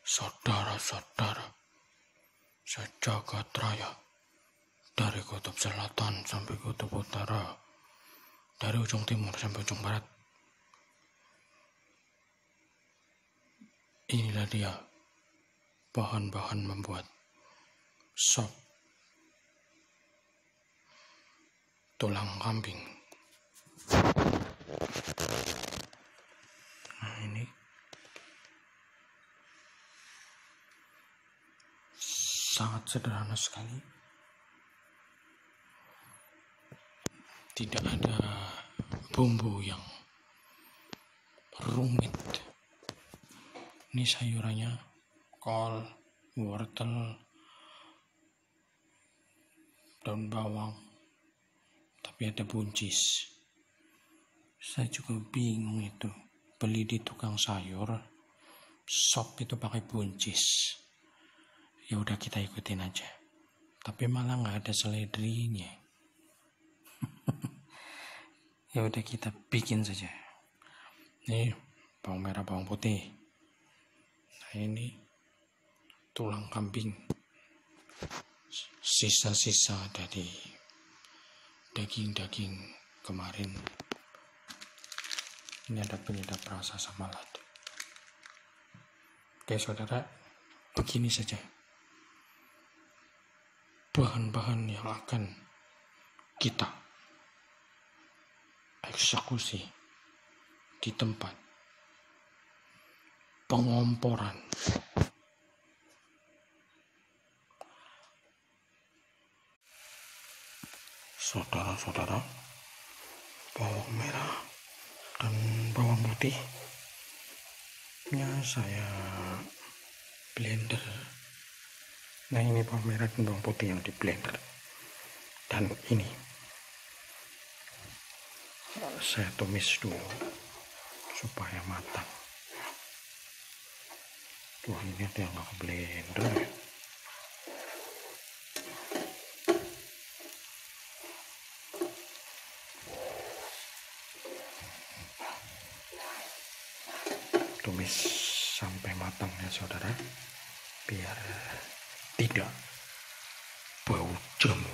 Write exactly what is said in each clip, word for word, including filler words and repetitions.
Saudara-saudara sejagat raya, dari kutub selatan sampai kutub utara, dari ujung timur sampai ujung barat, inilah dia bahan-bahan membuat sop tulang kambing. Nah, ini sangat sederhana sekali, tidak ada bumbu yang rumit. Ini sayurannya kol, wortel, daun bawang, tapi ada buncis. Saya juga bingung itu, beli di tukang sayur sop itu pakai buncis. Ya udah, kita ikutin aja, tapi malah nggak ada seledrinya. Ya udah, kita bikin saja. Nih bawang merah, bawang putih. Nah, ini tulang kambing, sisa-sisa dari daging-daging kemarin. Ini ada penyedap rasa sama lada. Oke saudara, begini saja bahan-bahan yang akan kita eksekusi di tempat pengomporan. Saudara-saudara, bawang merah dan bawang putihnya saya blender. Nah, ini bawang merah dan bawang putih yang di blender, dan ini saya tumis dulu supaya matang. Wah, ini ada yang nggak ke blender ya. Tumis sampai matang ya saudara, biar tidak bau jamu.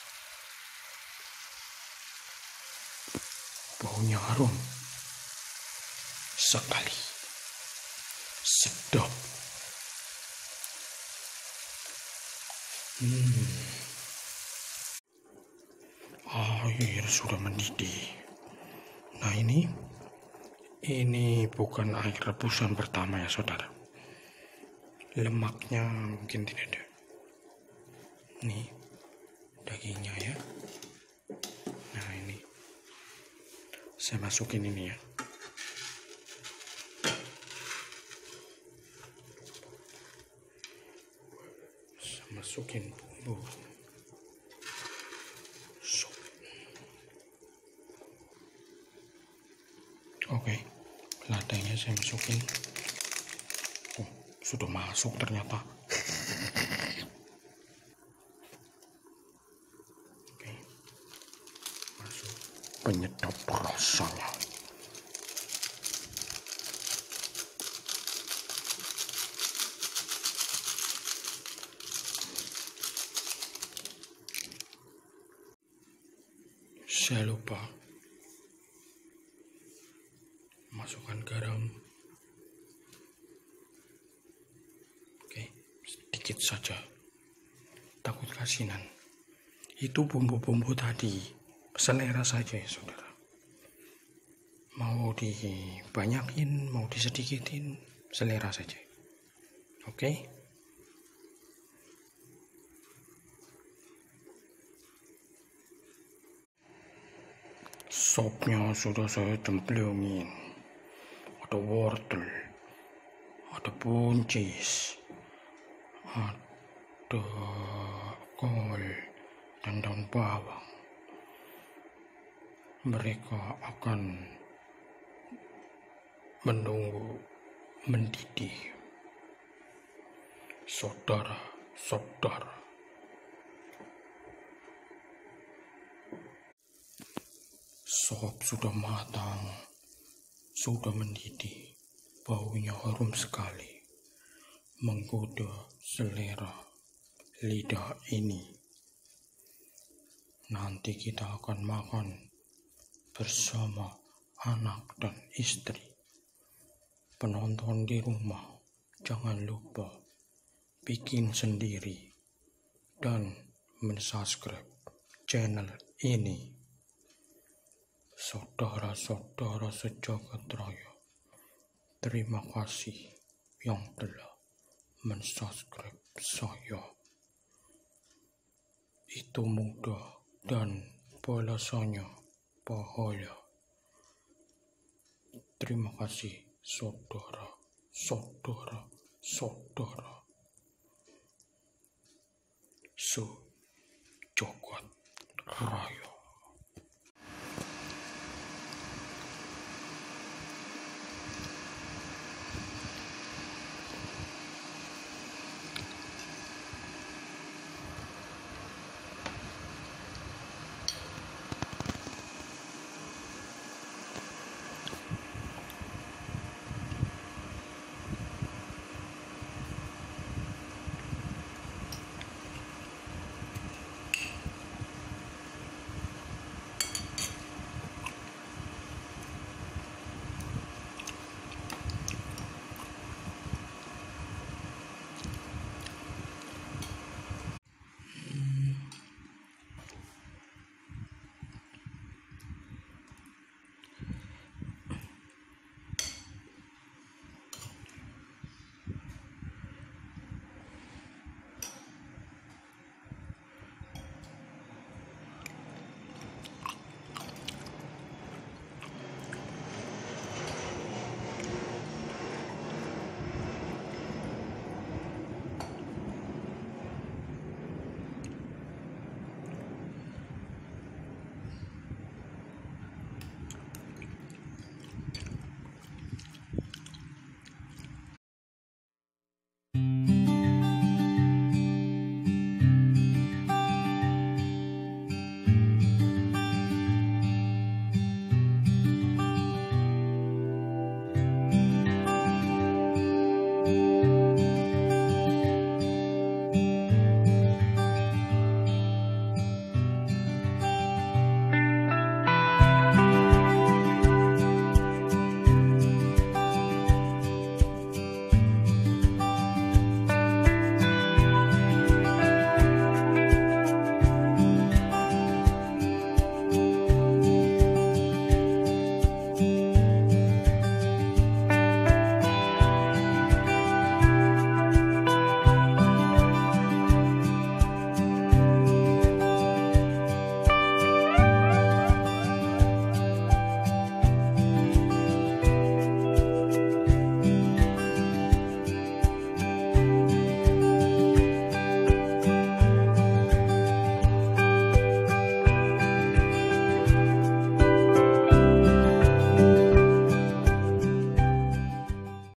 Baunya harum sekali, sedap. Hmm. Air sudah mendidih. Nah, ini ini bukan air rebusan pertama ya saudara. Lemaknya mungkin tidak ada. Nih dagingnya ya. Nah, ini saya masukin ini ya. Saya masukin bumbu sop. Oke, ladanya saya masukin. Oh, sudah masuk ternyata. Oke, masuk penyedap rasanya. Saya lupa masukkan garam. Oke, sedikit saja, takut kasinan. Itu bumbu-bumbu tadi selera saja ya saudara. Mau dibanyakin, mau disedikitin, selera saja. Oke. Sopnya sudah saya cemplungin. Ada wortel, ada buncis, ada kol dan daun bawang. Mereka akan menunggu mendidih. Saudara-saudara, sop sudah matang, sudah mendidih, baunya harum sekali. menggoda selera lidah ini. Nanti kita akan makan bersama anak dan istri. Penonton di rumah, jangan lupa bikin sendiri dan mensubscribe channel ini. Saudara-saudara sejagat raya, terima kasih yang telah mensubscribe saya. Itu mudah dan balasannya pahala. Terima kasih saudara, saudara, saudara. Sejagat raya.